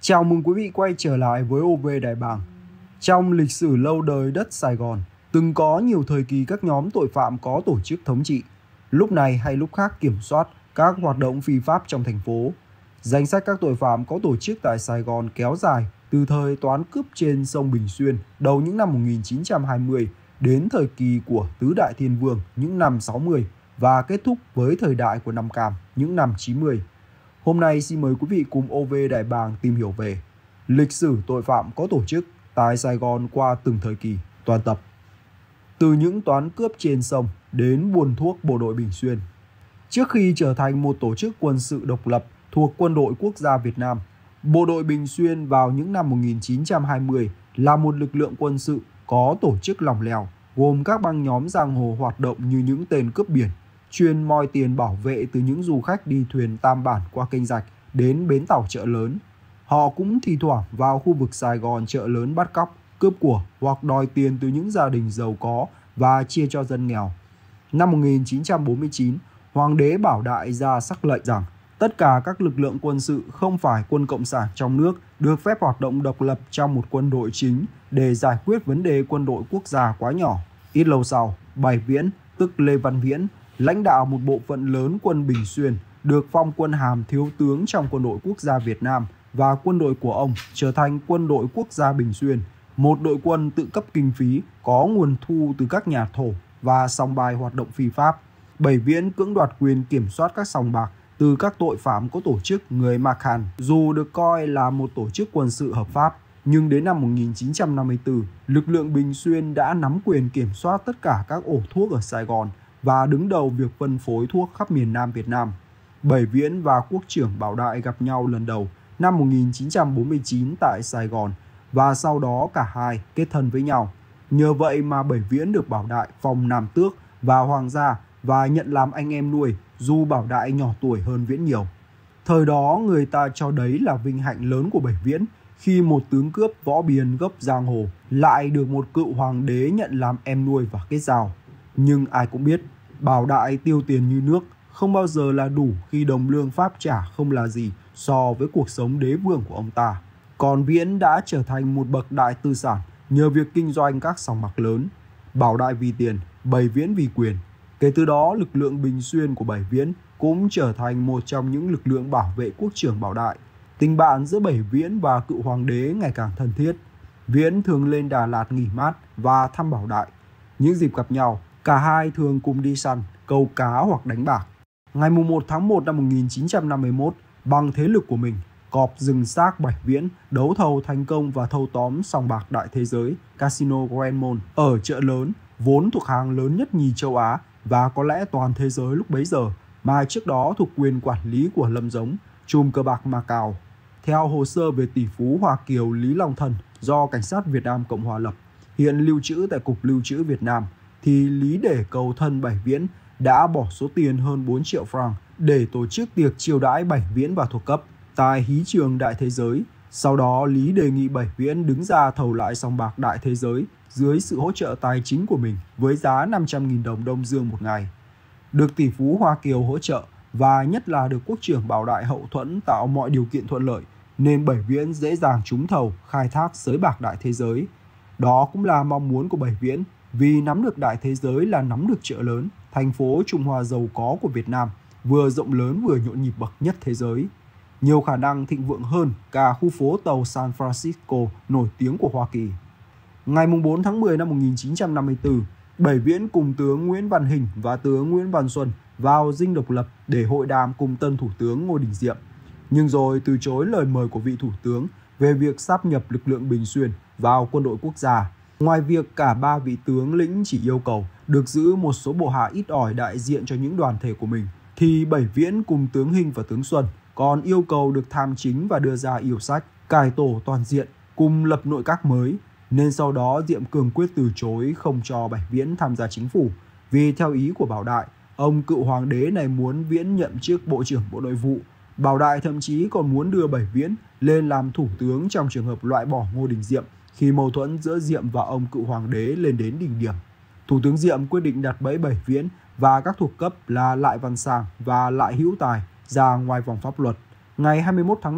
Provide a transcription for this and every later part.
Chào mừng quý vị quay trở lại với OV Đại Bàng. Trong lịch sử lâu đời đất Sài Gòn, từng có nhiều thời kỳ các nhóm tội phạm có tổ chức thống trị, lúc này hay lúc khác kiểm soát các hoạt động phi pháp trong thành phố. Danh sách các tội phạm có tổ chức tại Sài Gòn kéo dài từ thời toán cướp trên sông Bình Xuyên đầu những năm 1920 đến thời kỳ của Tứ Đại Thiên Vương những năm 60 và kết thúc với thời đại của Nam Cam những năm 90. Hôm nay xin mời quý vị cùng OV Đại Bàng tìm hiểu về lịch sử tội phạm có tổ chức tại Sài Gòn qua từng thời kỳ, toàn tập. Từ những toán cướp trên sông đến buôn thuốc bộ đội Bình Xuyên. Trước khi trở thành một tổ chức quân sự độc lập thuộc Quân đội Quốc gia Việt Nam, bộ đội Bình Xuyên vào những năm 1920 là một lực lượng quân sự có tổ chức lỏng lẻo, gồm các băng nhóm giang hồ hoạt động như những tên cướp biển, chuyên moi tiền bảo vệ từ những du khách đi thuyền tam bản qua kênh rạch đến bến tàu Chợ Lớn. Họ cũng thi thoảng vào khu vực Sài Gòn Chợ Lớn bắt cóc, cướp của hoặc đòi tiền từ những gia đình giàu có và chia cho dân nghèo. Năm 1949, Hoàng đế Bảo Đại ra sắc lệnh rằng tất cả các lực lượng quân sự không phải quân cộng sản trong nước được phép hoạt động độc lập trong một quân đội chính để giải quyết vấn đề quân đội quốc gia quá nhỏ. Ít lâu sau, Bảy Viễn, tức Lê Văn Viễn, lãnh đạo một bộ phận lớn quân Bình Xuyên, được phong quân hàm thiếu tướng trong quân đội quốc gia Việt Nam và quân đội của ông trở thành quân đội quốc gia Bình Xuyên, một đội quân tự cấp kinh phí có nguồn thu từ các nhà thổ và sòng bài hoạt động phi pháp. Bảy Viễn cưỡng đoạt quyền kiểm soát các sòng bạc từ các tội phạm có tổ chức người Ma Khan. Dù được coi là một tổ chức quân sự hợp pháp, nhưng đến năm 1954, lực lượng Bình Xuyên đã nắm quyền kiểm soát tất cả các ổ thuốc ở Sài Gòn và đứng đầu việc phân phối thuốc khắp miền Nam Việt Nam. Bảy Viễn và quốc trưởng Bảo Đại gặp nhau lần đầu năm 1949 tại Sài Gòn và sau đó cả hai kết thân với nhau. Nhờ vậy mà Bảy Viễn được Bảo Đại phong nam tước và hoàng gia và nhận làm anh em nuôi, dù Bảo Đại nhỏ tuổi hơn Viễn nhiều. Thời đó người ta cho đấy là vinh hạnh lớn của Bảy Viễn khi một tướng cướp võ biên gốc giang hồ lại được một cựu hoàng đế nhận làm em nuôi và kết giao. Nhưng ai cũng biết, Bảo Đại tiêu tiền như nước, không bao giờ là đủ khi đồng lương pháp trả không là gì so với cuộc sống đế vương của ông ta. Còn Viễn đã trở thành một bậc đại tư sản nhờ việc kinh doanh các sòng bạc lớn. Bảo Đại vì tiền, Bảy Viễn vì quyền. Kể từ đó, lực lượng Bình Xuyên của Bảy Viễn cũng trở thành một trong những lực lượng bảo vệ quốc trưởng Bảo Đại. Tình bạn giữa Bảy Viễn và cựu hoàng đế ngày càng thân thiết. Viễn thường lên Đà Lạt nghỉ mát và thăm Bảo Đại. Những dịp gặp nhau, cả hai thường cùng đi săn, câu cá hoặc đánh bạc. Ngày 1 tháng 1 năm 1951, bằng thế lực của mình, Cọp dừng xác Bảy Viễn đấu thầu thành công và thâu tóm sòng bạc đại thế giới Casino Grand Mall ở Chợ Lớn, vốn thuộc hàng lớn nhất nhì châu Á và có lẽ toàn thế giới lúc bấy giờ, mà trước đó thuộc quyền quản lý của Lâm Giống, trùm cờ bạc Macau. Theo hồ sơ về tỷ phú Hoa Kiều Lý Long Thần do Cảnh sát Việt Nam Cộng hòa lập, hiện lưu trữ tại Cục Lưu trữ Việt Nam, thì Lý để cầu thân Bảy Viễn đã bỏ số tiền hơn 4 triệu franc để tổ chức tiệc chiêu đãi Bảy Viễn và thuộc cấp tại hí trường Đại Thế Giới. Sau đó, Lý đề nghị Bảy Viễn đứng ra thầu lại sòng bạc Đại Thế Giới dưới sự hỗ trợ tài chính của mình với giá 500.000 đồng Đông Dương một ngày. Được tỷ phú Hoa Kiều hỗ trợ và nhất là được quốc trưởng Bảo Đại hậu thuẫn tạo mọi điều kiện thuận lợi, nên Bảy Viễn dễ dàng trúng thầu khai thác sới bạc Đại Thế Giới. Đó cũng là mong muốn của Bảy Viễn, vì nắm được Đại Thế Giới là nắm được Chợ Lớn, thành phố Trung Hoa giàu có của Việt Nam, vừa rộng lớn vừa nhộn nhịp bậc nhất thế giới. Nhiều khả năng thịnh vượng hơn cả khu phố tàu San Francisco nổi tiếng của Hoa Kỳ. Ngày 4 tháng 10 năm 1954, Bảy Viễn cùng tướng Nguyễn Văn Hình và tướng Nguyễn Văn Xuân vào Dinh Độc Lập để hội đàm cùng tân thủ tướng Ngô Đình Diệm, nhưng rồi từ chối lời mời của vị thủ tướng về việc sáp nhập lực lượng Bình Xuyên vào quân đội quốc gia. Ngoài việc cả ba vị tướng lĩnh chỉ yêu cầu được giữ một số bộ hạ ít ỏi đại diện cho những đoàn thể của mình, thì Bảy Viễn cùng tướng Hình và tướng Xuân còn yêu cầu được tham chính và đưa ra yêu sách cải tổ toàn diện cùng lập nội các mới. Nên sau đó Diệm cường quyết từ chối không cho Bảy Viễn tham gia chính phủ, vì theo ý của Bảo Đại, ông cựu hoàng đế này muốn Viễn nhậm chức Bộ trưởng Bộ Nội vụ. Bảo Đại thậm chí còn muốn đưa Bảy Viễn lên làm thủ tướng trong trường hợp loại bỏ Ngô Đình Diệm khi mâu thuẫn giữa Diệm và ông cựu hoàng đế lên đến đỉnh điểm. Thủ tướng Diệm quyết định đặt bẫy Bảy Viễn và các thuộc cấp là Lại Văn Sang và Lại Hữu Tài ra ngoài vòng pháp luật. Ngày 21 tháng 5,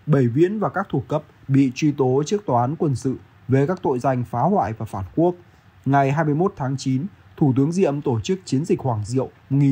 Bảy Viễn và các thuộc cấp bị truy tố trước tòa án quân sự về các tội danh phá hoại và phản quốc. Ngày 21 tháng 9, Thủ tướng Diệm tổ chức chiến dịch Hoàng Diệu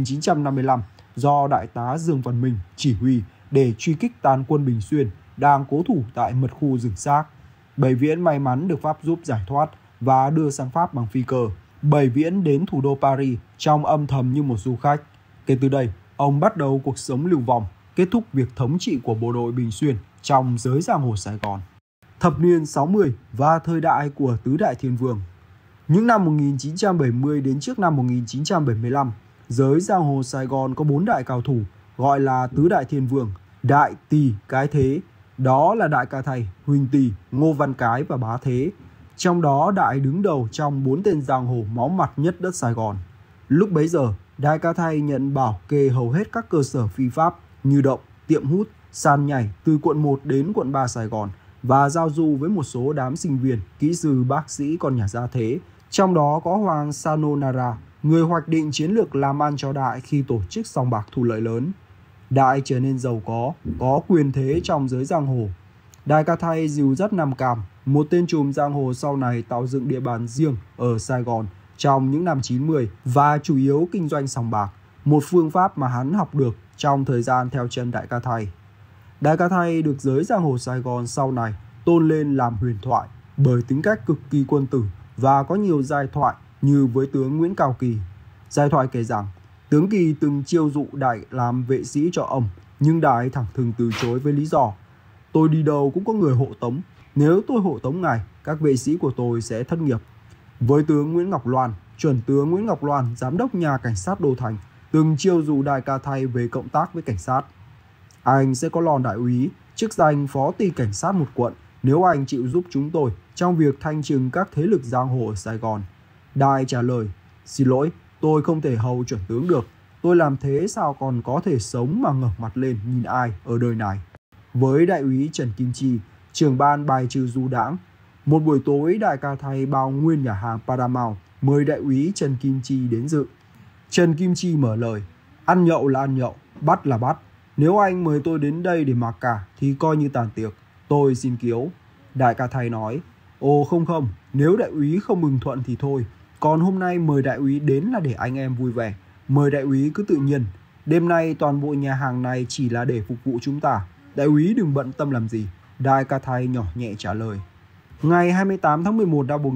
1955 do Đại tá Dương Văn Minh chỉ huy để truy kích tàn quân Bình Xuyên đang cố thủ tại mật khu rừng xác. Bảy Viễn may mắn được Pháp giúp giải thoát và đưa sang Pháp bằng phi cơ. Bảy Viễn đến thủ đô Paris trong âm thầm như một du khách. Kể từ đây, ông bắt đầu cuộc sống lưu vong, kết thúc việc thống trị của bộ đội Bình Xuyên trong giới giang hồ Sài Gòn. Thập niên 60 và thời đại của Tứ Đại Thiên Vương. Những năm 1970 đến trước năm 1975, giới giang hồ Sài Gòn có 4 đại cao thủ gọi là Tứ Đại Thiên Vương, Đại Tỳ Cái Thế. Đó là Đại Ca Thầy, Huỳnh Tỳ, Ngô Văn Cái và Bá Thế. Trong đó Đại đứng đầu trong 4 tên giang hồ máu mặt nhất đất Sài Gòn. Lúc bấy giờ, Đại Ca Thầy nhận bảo kê hầu hết các cơ sở phi pháp như động, tiệm hút, sàn nhảy từ quận 1 đến quận 3 Sài Gòn và giao du với một số đám sinh viên, kỹ sư, bác sĩ con nhà gia thế. Trong đó có Hoàng Sanonara, người hoạch định chiến lược làm ăn cho Đại khi tổ chức sòng bạc thu lợi lớn. Đại trở nên giàu có quyền thế trong giới giang hồ. Đại Ca Thầy dìu dắt Nam Cam, một tên trùm giang hồ sau này tạo dựng địa bàn riêng ở Sài Gòn trong những năm 90 và chủ yếu kinh doanh sòng bạc, một phương pháp mà hắn học được trong thời gian theo chân Đại Ca Thầy. Đại Ca Thầy được giới giang hồ Sài Gòn sau này tôn lên làm huyền thoại bởi tính cách cực kỳ quân tử và có nhiều giai thoại như với tướng Nguyễn Cao Kỳ. Giai thoại kể rằng tướng Kỳ từng chiêu dụ Đại làm vệ sĩ cho ông, nhưng Đại thẳng thừng từ chối với lý do: tôi đi đâu cũng có người hộ tống, nếu tôi hộ tống ngài, các vệ sĩ của tôi sẽ thất nghiệp. Với tướng Nguyễn Ngọc Loan, chuẩn tướng Nguyễn Ngọc Loan, giám đốc nhà cảnh sát Đô Thành, từng chiêu dụ Đại Ca Thầy về cộng tác với cảnh sát. Anh sẽ có lon đại úy, chức danh phó ty cảnh sát một quận, nếu anh chịu giúp chúng tôi trong việc thanh trừng các thế lực giang hồ ở Sài Gòn. Đại trả lời: xin lỗi, tôi không thể hầu chuẩn tướng được. Tôi làm thế sao còn có thể sống mà ngẩng mặt lên nhìn ai ở đời này. Với đại úy Trần Kim Chi, trưởng ban bài trừ du đãng, một buổi tối Đại Ca Thầy bao nguyên nhà hàng Paramount mời đại úy Trần Kim Chi đến dự. Trần Kim Chi mở lời: ăn nhậu là ăn nhậu, bắt là bắt. Nếu anh mời tôi đến đây để mặc cả thì coi như tàn tiệc. Tôi xin kiếu. Đại Ca Thầy nói: ồ không, nếu đại úy không mừng thuận thì thôi. Còn hôm nay mời đại úy đến là để anh em vui vẻ. Mời đại úy cứ tự nhiên. Đêm nay toàn bộ nhà hàng này chỉ là để phục vụ chúng ta. Đại úy đừng bận tâm làm gì. Đại Ca Thầy nhỏ nhẹ trả lời. Ngày 28 tháng 11 năm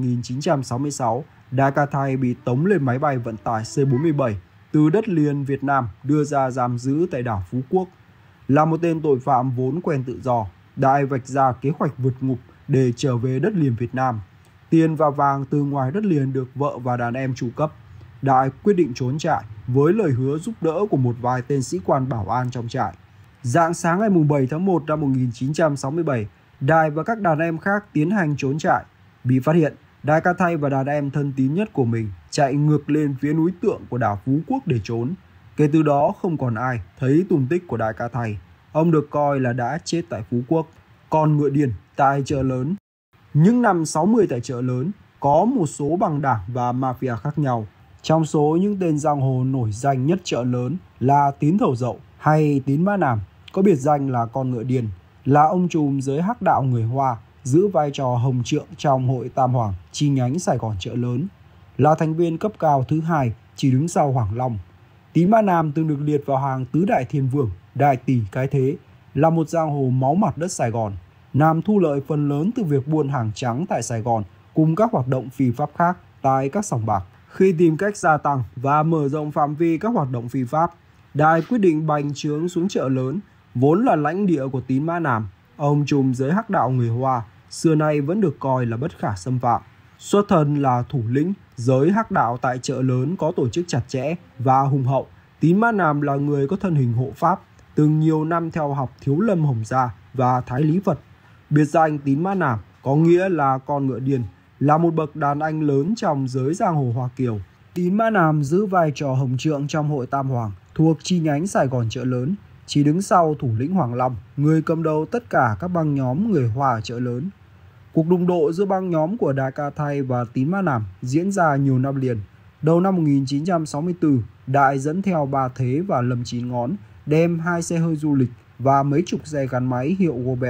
1966, Đại Ca Thầy bị tống lên máy bay vận tải C-47 từ đất liền Việt Nam đưa ra giam giữ tại đảo Phú Quốc. Là một tên tội phạm vốn quen tự do, Đại vạch ra kế hoạch vượt ngục để trở về đất liền Việt Nam. Tiền và vàng từ ngoài đất liền được vợ và đàn em chu cấp. Đại quyết định trốn trại với lời hứa giúp đỡ của một vài tên sĩ quan bảo an trong trại. Rạng sáng ngày 7 tháng 1 năm 1967, Đại và các đàn em khác tiến hành trốn trại. Bị phát hiện, Đại Ca Thầy và đàn em thân tín nhất của mình chạy ngược lên phía núi Tượng của đảo Phú Quốc để trốn. Kể từ đó không còn ai thấy tung tích của Đại Ca Thầy. Ông được coi là đã chết tại Phú Quốc. Còn Ngựa Điền tại Chợ Lớn. Những năm 60 tại Chợ Lớn có một số băng đảng và mafia khác nhau. Trong số những tên giang hồ nổi danh nhất Chợ Lớn là Tín Thầu Dậu hay Tín Mã Nam, có biệt danh là Con Ngựa Điền, là ông trùm giới hắc đạo người Hoa, giữ vai trò hồng trượng trong hội Tam Hoàng chi nhánh Sài Gòn Chợ Lớn, là thành viên cấp cao thứ hai chỉ đứng sau Hoàng Long. Tín Mã Nam từng được liệt vào hàng Tứ Đại Thiên Vương, Đại Tỳ Cái Thế, là một giang hồ máu mặt đất Sài Gòn. Nam thu lợi phần lớn từ việc buôn hàng trắng tại Sài Gòn cùng các hoạt động phi pháp khác tại các sòng bạc. Khi tìm cách gia tăng và mở rộng phạm vi các hoạt động phi pháp, Đại quyết định bành trướng xuống Chợ Lớn, vốn là lãnh địa của Tín Mã Nam. Ông trùm giới hắc đạo người Hoa xưa nay vẫn được coi là bất khả xâm phạm. Xuất thân là thủ lĩnh giới hắc đạo tại Chợ Lớn có tổ chức chặt chẽ và hùng hậu. Tín Mã Nam là người có thân hình hộ pháp, từng nhiều năm theo học Thiếu Lâm Hồng Gia và Thái Lý Phật. Biệt danh Tín Mã Nam có nghĩa là Con Ngựa Điền, là một bậc đàn anh lớn trong giới giang hồ Hoa Kiều. Tín Mã Nam giữ vai trò hồng trượng trong hội Tam Hoàng thuộc chi nhánh Sài Gòn Chợ Lớn, chỉ đứng sau thủ lĩnh Hoàng Long, người cầm đầu tất cả các băng nhóm người Hoa ở Chợ Lớn. Cuộc đụng độ giữa băng nhóm của Đại Ca Thầy và Tín Mã Nam diễn ra nhiều năm liền. Đầu năm 1964, Đại dẫn theo Ba Thế và Lâm Chín Ngón đem 2 xe hơi du lịch và mấy chục xe gắn máy hiệu Gobel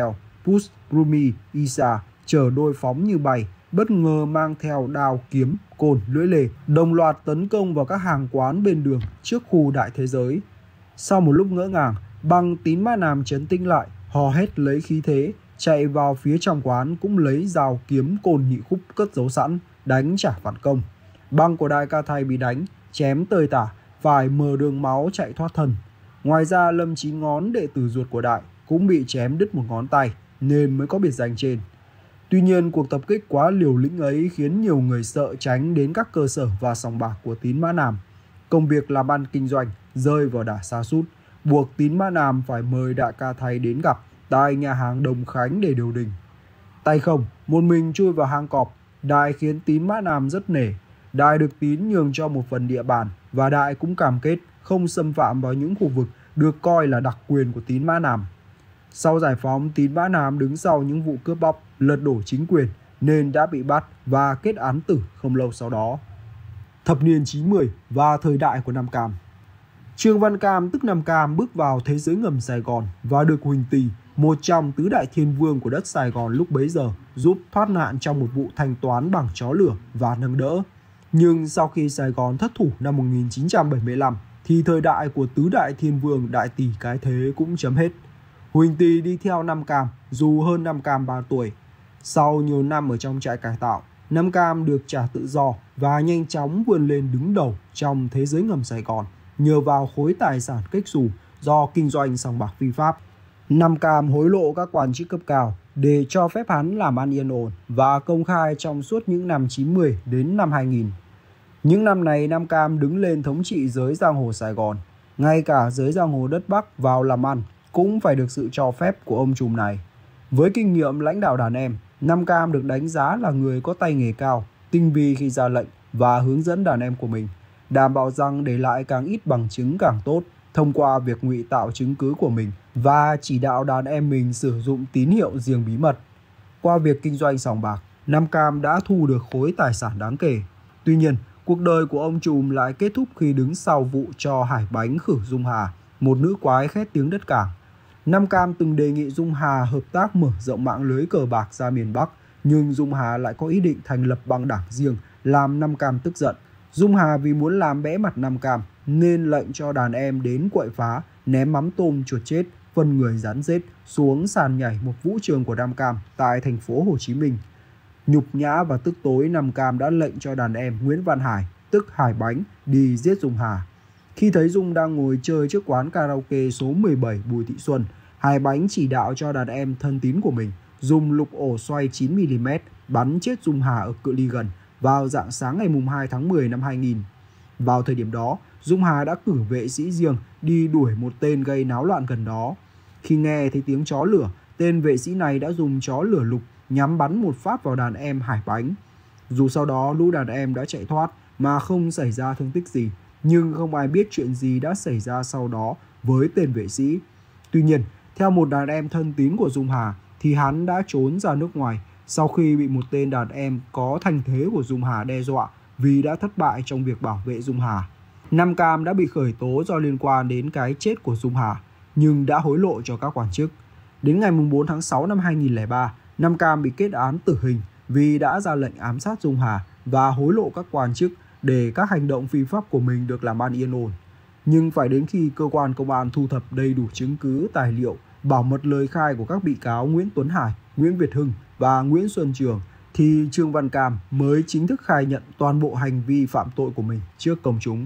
Pus Rumi Isa chở đôi phóng như bay, bất ngờ mang theo đao kiếm, côn, lưỡi lê, đồng loạt tấn công vào các hàng quán bên đường trước khu Đại Thế Giới. Sau một lúc ngỡ ngàng, Băng Tín Mã Nam trấn tĩnh lại, hò hét lấy khí thế, chạy vào phía trong quán cũng lấy dao kiếm côn nhị khúc cất giấu sẵn, đánh trả phản công. Băng của Đại Ca Thầy bị đánh, chém tơi tả, phải mở đường máu chạy thoát thân. Ngoài ra Lâm Chí Ngón, đệ tử ruột của Đại, cũng bị chém đứt một ngón tay nên mới có biệt danh trên. Tuy nhiên, cuộc tập kích quá liều lĩnh ấy khiến nhiều người sợ tránh đến các cơ sở và sòng bạc của Tín Mã Nam. Công việc làm ăn kinh doanh rơi vào đà sa sút, buộc Tín Mã Nam phải mời Đại Ca Thầy đến gặp tại nhà hàng Đồng Khánh để điều đình. Tay không, một mình chui vào hang cọp, Đại khiến Tín Mã Nam rất nể. Đại được Tín nhường cho một phần địa bàn và Đại cũng cam kết không xâm phạm vào những khu vực được coi là đặc quyền của Tín Mã Nam. Sau giải phóng, Tín Mã Nam đứng sau những vụ cướp bóc, lật đổ chính quyền nên đã bị bắt và kết án tử không lâu sau đó. Thập niên 90 và thời đại của Nam Cam. Trương Văn Cam tức Nam Cam bước vào thế giới ngầm Sài Gòn và được Huỳnh Tỳ, một trong tứ đại thiên vương của đất Sài Gòn lúc bấy giờ, giúp thoát nạn trong một vụ thanh toán bằng chó lửa và nâng đỡ. Nhưng sau khi Sài Gòn thất thủ năm 1975 thì thời đại của tứ đại thiên vương Đại Tỷ cái thế cũng chấm hết. Huỳnh Tỳ đi theo Nam Cam dù hơn Nam Cam 3 tuổi. Sau nhiều năm ở trong trại cải tạo, Nam Cam được trả tự do và nhanh chóng vươn lên đứng đầu trong thế giới ngầm Sài Gòn nhờ vào khối tài sản kếch xù do kinh doanh sòng bạc phi pháp. Nam Cam hối lộ các quan chức cấp cao để cho phép hắn làm ăn yên ổn và công khai trong suốt những năm 90 đến năm 2000. Những năm này Nam Cam đứng lên thống trị giới giang hồ Sài Gòn. Ngay cả giới giang hồ đất Bắc vào làm ăn cũng phải được sự cho phép của ông trùm này. Với kinh nghiệm lãnh đạo đàn em, Nam Cam được đánh giá là người có tay nghề cao, tinh vi khi ra lệnh và hướng dẫn đàn em của mình, đảm bảo rằng để lại càng ít bằng chứng càng tốt thông qua việc ngụy tạo chứng cứ của mình và chỉ đạo đàn em mình sử dụng tín hiệu riêng bí mật. Qua việc kinh doanh sòng bạc, Nam Cam đã thu được khối tài sản đáng kể. Tuy nhiên, cuộc đời của ông trùm lại kết thúc khi đứng sau vụ cho Hải Bánh khử Dung Hà, một nữ quái khét tiếng đất cảng. Nam Cam từng đề nghị Dung Hà hợp tác mở rộng mạng lưới cờ bạc ra miền Bắc, nhưng Dung Hà lại có ý định thành lập băng đảng riêng, làm Nam Cam tức giận. Dung Hà vì muốn làm bẽ mặt Nam Cam nên lệnh cho đàn em đến quậy phá, ném mắm tôm chuột chết, phân người rắn rết xuống sàn nhảy một vũ trường của Nam Cam tại thành phố Hồ Chí Minh. Nhục nhã và tức tối, Nam Cam đã lệnh cho đàn em Nguyễn Văn Hải, tức Hải Bánh, đi giết Dung Hà. Khi thấy Dung đang ngồi chơi trước quán karaoke số 17 Bùi Thị Xuân, Hải Bánh chỉ đạo cho đàn em thân tín của mình dùng lục ổ xoay 9mm bắn chết Dung Hà ở cự ly gần vào rạng sáng ngày 2 tháng 10 năm 2000. Vào thời điểm đó, Dung Hà đã cử vệ sĩ riêng đi đuổi một tên gây náo loạn gần đó. Khi nghe thấy tiếng chó lửa, tên vệ sĩ này đã dùng chó lửa lục nhắm bắn một phát vào đàn em Hải Bánh. Dù sau đó lũ đàn em đã chạy thoát mà không xảy ra thương tích gì, nhưng không ai biết chuyện gì đã xảy ra sau đó với tên vệ sĩ. Tuy nhiên, theo một đàn em thân tín của Dung Hà thì hắn đã trốn ra nước ngoài sau khi bị một tên đàn em có thanh thế của Dung Hà đe dọa vì đã thất bại trong việc bảo vệ Dung Hà. Nam Cam đã bị khởi tố do liên quan đến cái chết của Dung Hà, nhưng đã hối lộ cho các quan chức. Đến ngày 4 tháng 6 năm 2003, Nam Cam bị kết án tử hình vì đã ra lệnh ám sát Dung Hà và hối lộ các quan chức để các hành động phi pháp của mình được làm ăn yên ổn. Nhưng phải đến khi cơ quan công an thu thập đầy đủ chứng cứ, tài liệu, bảo mật lời khai của các bị cáo Nguyễn Tuấn Hải, Nguyễn Việt Hưng và Nguyễn Xuân Trường thì Trương Văn Cam mới chính thức khai nhận toàn bộ hành vi phạm tội của mình trước công chúng.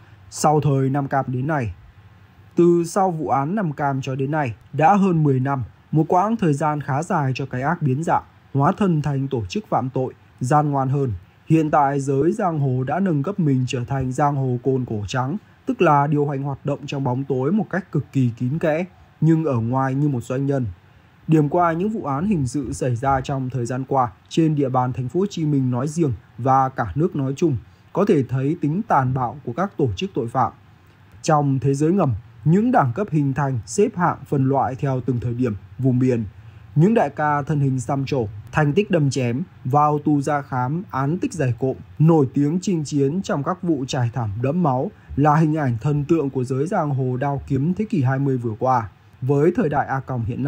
Sau thời Nam Cam đến nay, từ sau vụ án Nam Cam cho đến nay đã hơn 10 năm, một quãng thời gian khá dài cho cái ác biến dạng, hóa thân thành tổ chức phạm tội, gian ngoan hơn. Hiện tại giới giang hồ đã nâng cấp mình trở thành giang hồ côn cổ trắng, tức là điều hành hoạt động trong bóng tối một cách cực kỳ kín kẽ, nhưng ở ngoài như một doanh nhân. Điểm qua những vụ án hình sự xảy ra trong thời gian qua trên địa bàn thành phố Hồ Chí Minh nói riêng và cả nước nói chung, có thể thấy tính tàn bạo của các tổ chức tội phạm. Trong thế giới ngầm, những đẳng cấp hình thành xếp hạng phân loại theo từng thời điểm, vùng miền. Những đại ca thân hình xăm trổ, thành tích đâm chém, vào tù ra khám, án tích dày cộm, nổi tiếng chinh chiến trong các vụ trải thảm đẫm máu là hình ảnh thần tượng của giới giang hồ đao kiếm thế kỷ 20 vừa qua. Với thời đại A Còng hiện nay,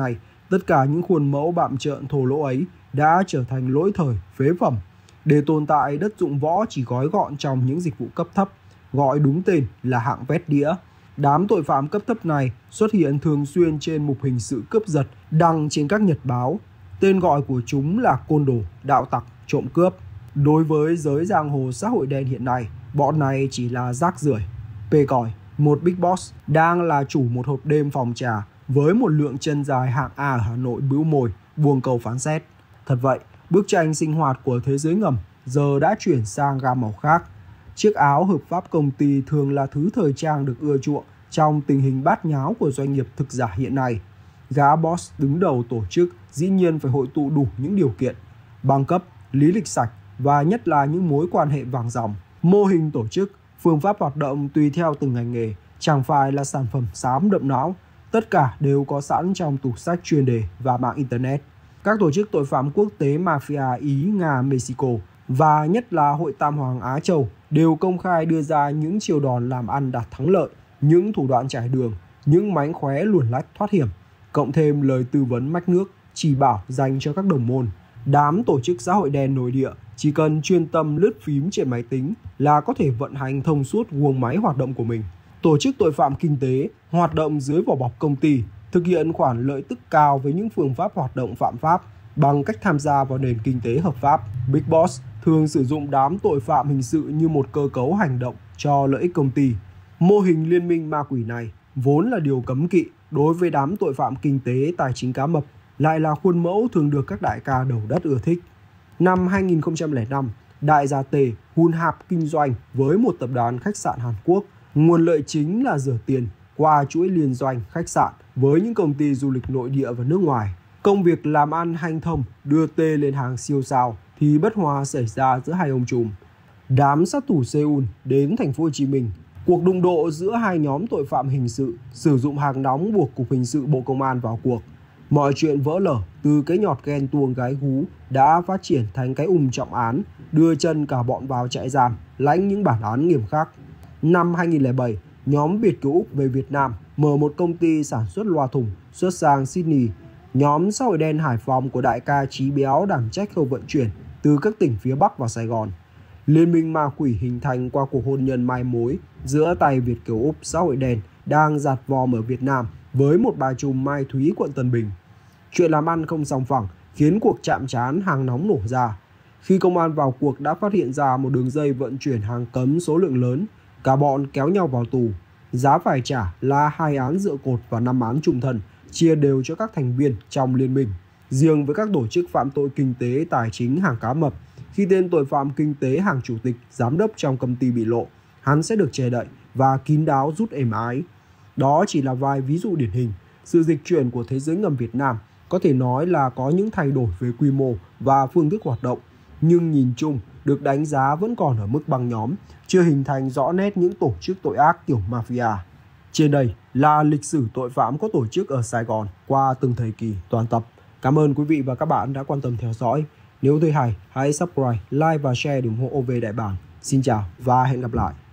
Tất cả những khuôn mẫu bặm trợn thô lỗ ấy đã trở thành lỗi thời, phế phẩm. Để tồn tại, đất dụng võ chỉ gói gọn trong những dịch vụ cấp thấp, gọi đúng tên là hạng vét đĩa. Đám tội phạm cấp thấp này xuất hiện thường xuyên trên mục hình sự cướp giật đăng trên các nhật báo. Tên gọi của chúng là côn đồ, đạo tặc, trộm cướp. Đối với giới giang hồ xã hội đen hiện nay, bọn này chỉ là rác rưởi. P-Còi, một big boss, đang là chủ một hộp đêm phòng trà với một lượng chân dài hạng A ở Hà Nội bĩu môi, buông câu phán xét. Thật vậy, bức tranh sinh hoạt của thế giới ngầm giờ đã chuyển sang gam màu khác. Chiếc áo hợp pháp công ty thường là thứ thời trang được ưa chuộng trong tình hình bát nháo của doanh nghiệp thực giả hiện nay. Gã boss đứng đầu tổ chức dĩ nhiên phải hội tụ đủ những điều kiện: bằng cấp, lý lịch sạch và nhất là những mối quan hệ vàng ròng. Mô hình tổ chức, phương pháp hoạt động tùy theo từng ngành nghề, chẳng phải là sản phẩm xám đậm não. Tất cả đều có sẵn trong tủ sách chuyên đề và mạng Internet. Các tổ chức tội phạm quốc tế mafia Ý, Nga, Mexico và nhất là Hội Tam Hoàng Á Châu đều công khai đưa ra những chiêu đòn làm ăn đạt thắng lợi, những thủ đoạn trải đường, những mánh khóe luồn lách thoát hiểm, cộng thêm lời tư vấn mách nước, chỉ bảo dành cho các đồng môn. Đám tổ chức xã hội đen nội địa chỉ cần chuyên tâm lướt phím trên máy tính là có thể vận hành thông suốt guồng máy hoạt động của mình. Tổ chức tội phạm kinh tế hoạt động dưới vỏ bọc công ty, thực hiện khoản lợi tức cao với những phương pháp hoạt động phạm pháp bằng cách tham gia vào nền kinh tế hợp pháp. Big Boss thường sử dụng đám tội phạm hình sự như một cơ cấu hành động cho lợi ích công ty. Mô hình liên minh ma quỷ này vốn là điều cấm kỵ đối với đám tội phạm kinh tế tài chính cá mập, lại là khuôn mẫu thường được các đại ca đầu đất ưa thích. Năm 2005, đại gia Tề hun hạp kinh doanh với một tập đoàn khách sạn Hàn Quốc. Nguồn lợi chính là rửa tiền qua chuỗi liên doanh khách sạn với những công ty du lịch nội địa và nước ngoài. Công việc làm ăn hanh thông đưa Tê lên hàng siêu sao thì bất hòa xảy ra giữa hai ông trùm. Đám sát thủ Seoul đến thành phố Hồ Chí Minh. Cuộc đụng độ giữa hai nhóm tội phạm hình sự sử dụng hàng nóng buộc Cục Hình sự Bộ Công an vào cuộc. Mọi chuyện vỡ lở từ cái nhọt ghen tuông gái gú đã phát triển thành cái trọng án, đưa chân cả bọn vào trại giam, lãnh những bản án nghiêm khắc. Năm 2007, nhóm Việt kiều Úc về Việt Nam mở một công ty sản xuất loa thùng xuất sang Sydney. Nhóm xã hội đen Hải Phòng của đại ca Chí Béo đảm trách khâu vận chuyển từ các tỉnh phía Bắc vào Sài Gòn. Liên minh ma quỷ hình thành qua cuộc hôn nhân mai mối giữa tay Việt kiều Úc xã hội đen đang giạt vòm ở Việt Nam với một bà trùm Mai Thúy quận Tân Bình. Chuyện làm ăn không sòng phẳng khiến cuộc chạm trán hàng nóng nổ ra. Khi công an vào cuộc đã phát hiện ra một đường dây vận chuyển hàng cấm số lượng lớn, cả bọn kéo nhau vào tù. Giá phải trả là 2 án dựa cột và 5 án chung thân, chia đều cho các thành viên trong liên minh. Riêng với các tổ chức phạm tội kinh tế tài chính hàng cá mập, khi tên tội phạm kinh tế hàng chủ tịch, giám đốc trong công ty bị lộ, hắn sẽ được che đậy và kín đáo rút êm ái. Đó chỉ là vài ví dụ điển hình. Sự dịch chuyển của thế giới ngầm Việt Nam có thể nói là có những thay đổi về quy mô và phương thức hoạt động, nhưng nhìn chung được đánh giá vẫn còn ở mức băng nhóm, chưa hình thành rõ nét những tổ chức tội ác kiểu mafia. Trên đây là lịch sử tội phạm có tổ chức ở Sài Gòn qua từng thời kỳ toàn tập. Cảm ơn quý vị và các bạn đã quan tâm theo dõi. Nếu thấy hay, hãy subscribe, like và share để ủng hộ OV Đại Bàng. Xin chào và hẹn gặp lại.